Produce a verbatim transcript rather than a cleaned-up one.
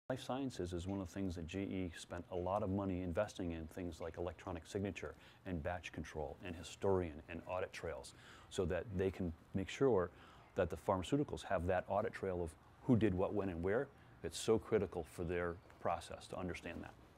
Life Sciences is one of the things that G E spent a lot of money investing in, things like electronic signature and batch control and historian and audit trails, so that they can make sure that the pharmaceuticals have that audit trail of who did what, when, and where. It's so critical for their process to understand that.